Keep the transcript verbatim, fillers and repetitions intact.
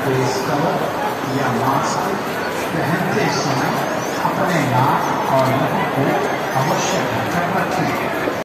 Face cover या mask पहनते समय अपने नाक और मुंह को अवश्य ढककर रखें।